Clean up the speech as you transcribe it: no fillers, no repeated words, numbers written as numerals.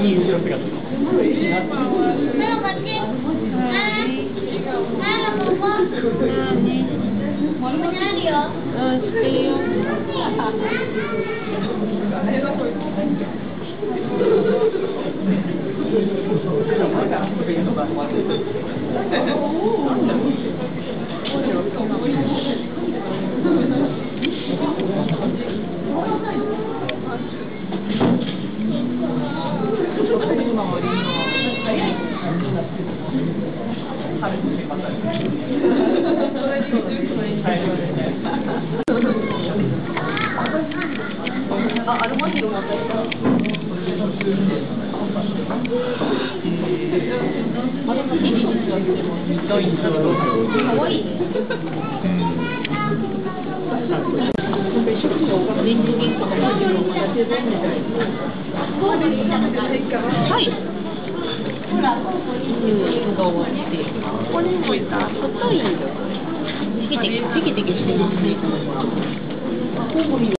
に後ろ姿。 アルマヒロも私か。まだ先に座ってもひどいんだけど、かわいいね。年中銀行のマジのまだ手伝みたい。はい。ほら、が終わって。ここにもいた。硬いんだよ。テキテキしてますね。